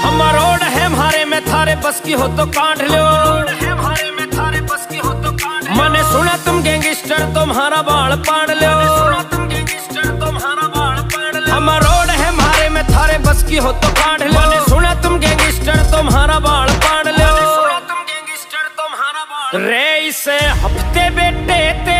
हम रोड है हमारे में थारे बस की हो तो काट लो, हमारे में थारे बस की हो तो काट लो। मैंने सुना तुम गैंगस्टर तुम्हारा बाल पाड़ लो, तुम गैंगस्टर तुम्हारा बाल पाड़ लो। हम रोड है हमारे में थारे बस की हो तो काट लो। मैंने सुना तुम गैंगस्टर तुम्हारा बाल पाड़ लो, तुम गैंगस्टर तुम्हारा बाल रे। इसे हफ्ते बेटे